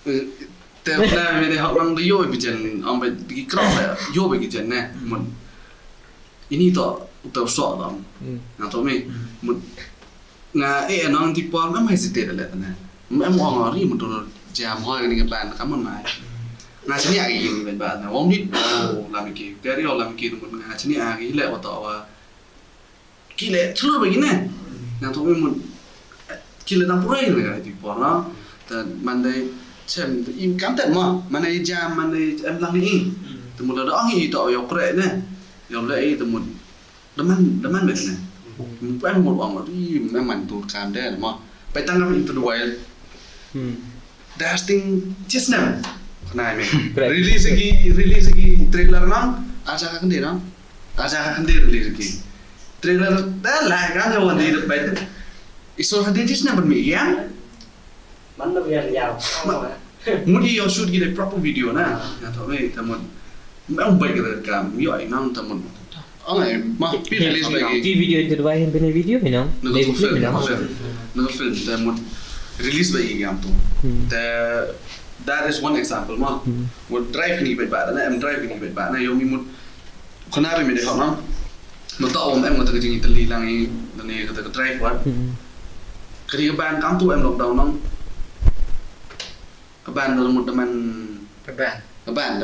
Teplah ni dia orang dia yo bijan, ambil pergi kerap lah, yo pergi bijan ni, mun ini tak utau sok tak, yang tu ni, mun ngah nang tipu orang mai hesitate lah tanah, mai mau ngari mun tu jam hoi ni keban, kamu mai, ngah sini lagi ni keban, orang ni lama ki, dari orang lama ki tu mun ngah sini lagi lek atau apa, kile terus begini, yang tu ni mun kile tak pura ini kan tipu orang, dan mandai xem im cắm tận mà này jam mà này em lăng đi từ một lần đó nghĩ tao yêu kệ nè yêu lệ từ một đâm ăn được nè em một vòng đi em mạnh tụt cam đấy mà phải tăng lên into the wild dasting just now này mình release lagi trailer nó aja kan dia nó aja kan dia release lagi trailer dah lah kan yang wanita itu baik isu hadir just now bermi ya bắn nó về giàu muốn đi shoot cái proper video na thôi vậy thằng mình ông bày cái cảm giỏi năng thằng mình ông này mà biết release lagi di video itu dua yang benar video ni no nó film thằng mình release lagi cái tu that is one example mà một drive ni bật bạn em drive ni bật bạn này yomi một con nào mình để học nó một tao em một cái gì tali lang này cái drive quá cái ban cắm tu em lột đầu nó các bạn là một các bạn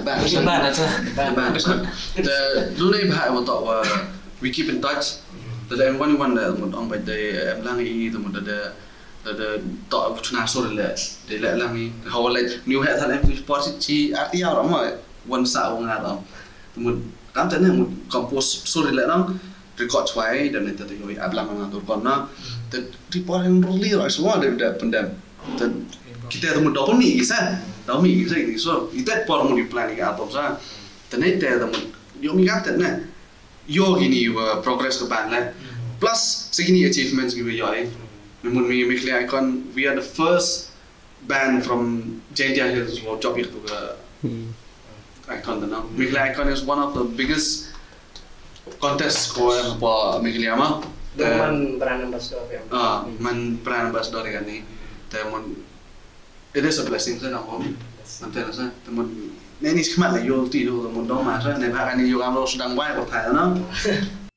lúc này bạn một tàu we keep in touch từ em quan là một ông bài đây em lang y từ một đời tàu chuna số để lại lang y họ lại new hệ thân em support chi RTL đó mà one sao ngà đó một cảm thấy là một compose số để lại nó record vậy dan itu tu yo ablang ngatur kono report yang really right semua ada pendam kita temu double mi kisah gitu so itu por mau di planning atau sa tenet temu yo mi gat na yo gini progress ke ban la plus segini achievements gitu yo memang mi clear icon we are the first band from Jenja Hills wo job itu ke icon na mi clear icon is one of the biggest contest ko apa mi clear mah man brand ambassador man brand ambassador kan ni temun it is a blessing saya nak nanti rasa teman ini semat lah yo ti tu teman dong masa ni pakai ni yo kamu sedang baik bertanya